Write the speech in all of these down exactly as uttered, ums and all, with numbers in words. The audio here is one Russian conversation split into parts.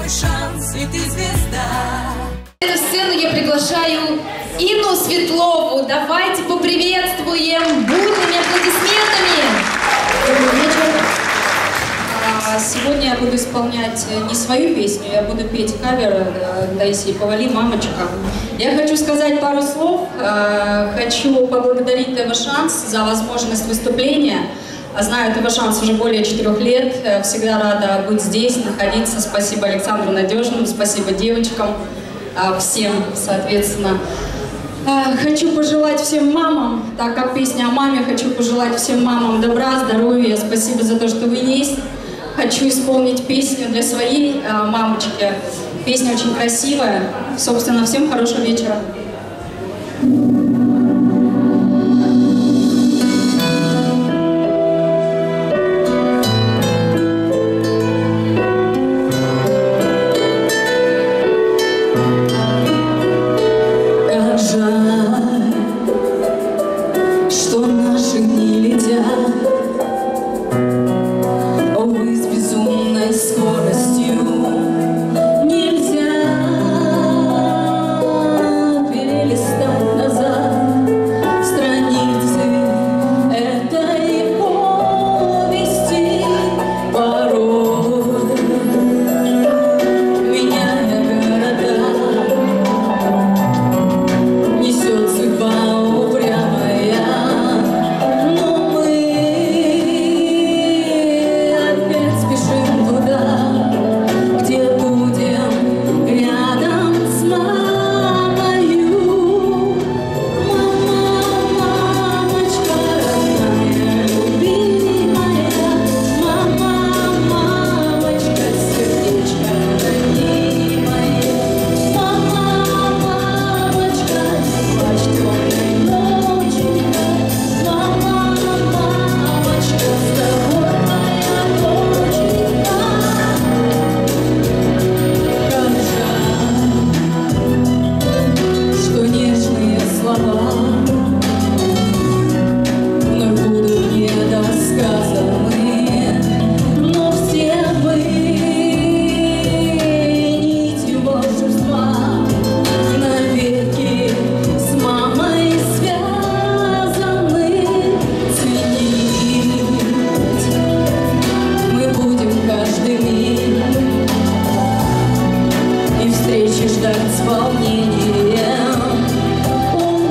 твой шанс, и ты звезда. На эту сцену я приглашаю Инну Светлову. Давайте поприветствуем бурными аплодисментами. Добрый вечер. Сегодня я буду исполнять не свою песню, я буду петь кавер Таисии Повали «Мамочка». Я хочу сказать пару слов. Хочу поблагодарить ТВ «Шанс» за возможность выступления. Знаю ТВ «Шанс» уже более четырех лет. Всегда рада быть здесь, находиться. Спасибо Александру Надежному, спасибо девочкам, всем, соответственно. Хочу пожелать всем мамам, так как песня о маме, хочу пожелать всем мамам добра, здоровья. Спасибо за то, что вы есть. Хочу исполнить песню для своей э, мамочки. Песня очень красивая. Собственно, всем хорошего вечера. Как жаль, что наши дни летят. Скоростью нельзя перелистать назад страницы этой повести. Порой, меняя города, несет судьба упрямая, но мы опять спешим туда, где будем рядом с мамою. Мама, мамочка родная, любимая, мама, мамочка, сердечко ранимое, мама, мамочка, не плачь темной ночью, мама, мамочка, с тобой моя доченька. Как жаль, что нежные слова вновь будут недосказаны, но все мы нитью волшебства навеки с мамой связаны. Ценить мы будем каждый миг и встречи ждать с волнением. У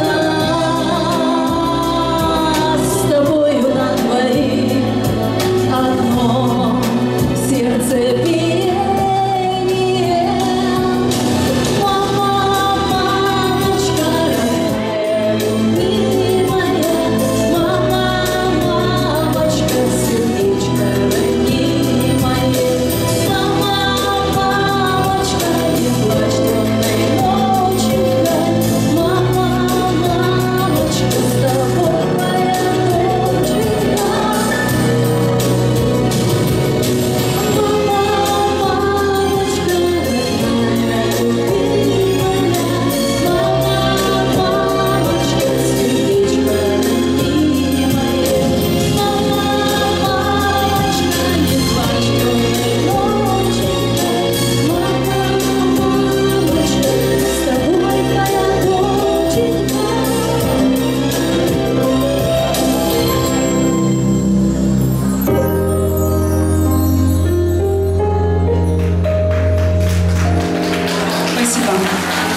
нас с тобою на двоих одно сердце биение. Мама, мамочка родная, любимая, мама, мамочка, сердечко ранимое, мама, мамочка, не плачь темной ночью, мама, мамочка, с тобой моя доченька. Мама, мамочка родная, любимая, мама, мамочка, сердечко ранимое, мама, мамочка, не плачь темной ноченька, мама, мамочка, с тобой моя доченька. Спасибо.